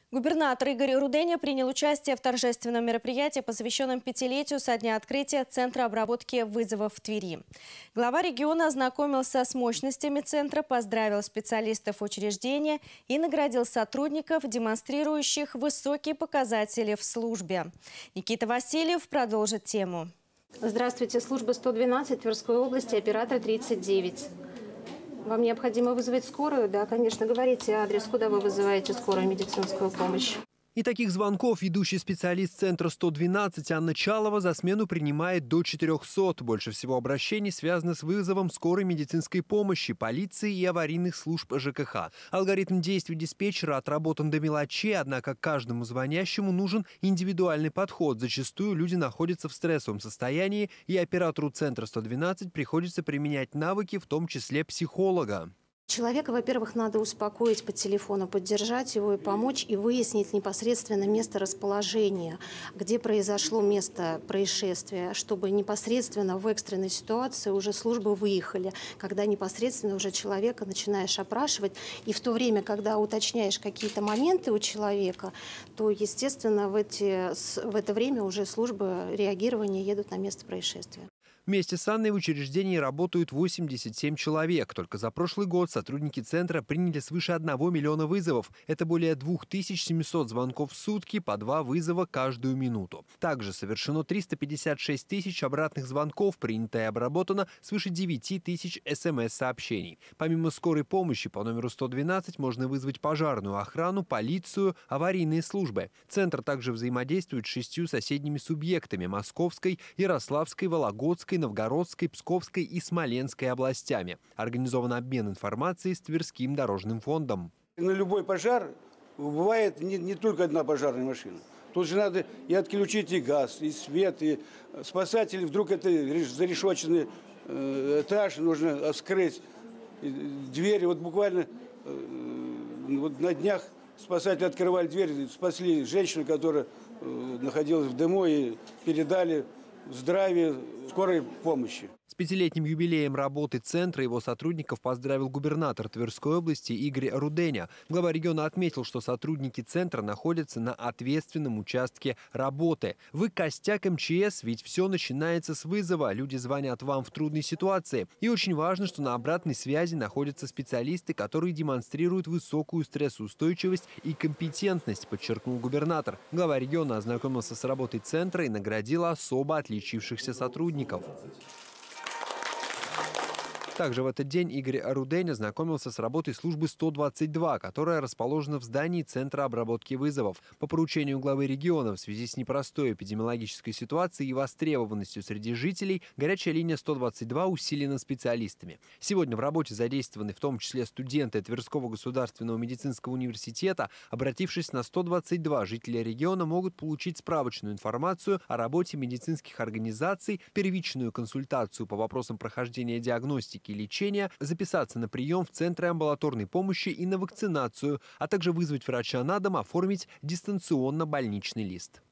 Губернатор Игорь Руденя принял участие в торжественном мероприятии, посвященном 5-летию со дня открытия Центра обработки вызовов в Твери. Глава региона ознакомился с мощностями центра, поздравил специалистов учреждения и наградил сотрудников, демонстрирующих высокие показатели в службе. Никита Васильев продолжит тему. Здравствуйте, служба 112 Тверской области, оператор 39. Вам необходимо вызвать скорую? Да, конечно. Говорите адрес, куда вы вызываете скорую медицинскую помощь. И таких звонков ведущий специалист Центра 112 Анна Чалова за смену принимает до 400. Больше всего обращений связано с вызовом скорой медицинской помощи, полиции и аварийных служб ЖКХ. Алгоритм действий диспетчера отработан до мелочей, однако каждому звонящему нужен индивидуальный подход. Зачастую люди находятся в стрессовом состоянии, и оператору Центра 112 приходится применять навыки, в том числе психолога. Человека, во-первых, надо успокоить по телефону, поддержать его и помочь, и выяснить непосредственно место расположения, где произошло место происшествия, чтобы непосредственно в экстренной ситуации уже службы выехали, когда непосредственно уже человека начинаешь опрашивать. И в то время, когда уточняешь какие-то моменты у человека, то, естественно, в это время уже службы реагирования едут на место происшествия. Вместе с Анной в учреждении работают 87 человек. Только за прошлый год сотрудники центра приняли свыше 1 миллиона вызовов. Это более 2700 звонков в сутки, по 2 вызова каждую минуту. Также совершено 356 тысяч обратных звонков, принято и обработано свыше 9 тысяч СМС-сообщений. Помимо скорой помощи по номеру 112 можно вызвать пожарную охрану, полицию, аварийные службы. Центр также взаимодействует с 6 соседними субъектами – Московской, Ярославской, Вологодской, Новгородской, Псковской и Смоленской областями. Организован обмен информацией с Тверским дорожным фондом. На любой пожар бывает не только одна пожарная машина. Тут же надо и отключить и газ, и свет, и спасатели. Вдруг это зарешоченный этаж, нужно вскрыть двери. Вот буквально на днях спасатели открывали дверь, спасли женщину, которая находилась в дыму, и передали в здравие скорой помощи. С 5-летним юбилеем работы центра его сотрудников поздравил губернатор Тверской области Игорь Руденя. Глава региона отметил, что сотрудники центра находятся на ответственном участке работы. Вы костяк МЧС, ведь все начинается с вызова. Люди звонят вам в трудной ситуации. И очень важно, что на обратной связи находятся специалисты, которые демонстрируют высокую стрессоустойчивость и компетентность, подчеркнул губернатор. Глава региона ознакомился с работой центра и наградил особо отличившихся сотрудников. Также в этот день Игорь Руденя знакомился с работой службы 122, которая расположена в здании Центра обработки вызовов. По поручению главы региона в связи с непростой эпидемиологической ситуацией и востребованностью среди жителей горячая линия 122 усилена специалистами. Сегодня в работе задействованы в том числе студенты Тверского государственного медицинского университета. Обратившись на 122, жители региона могут получить справочную информацию о работе медицинских организаций, первичную консультацию по вопросам прохождения диагностики и лечения, записаться на прием в центры амбулаторной помощи и на вакцинацию, а также вызвать врача на дом, оформить дистанционно больничный лист.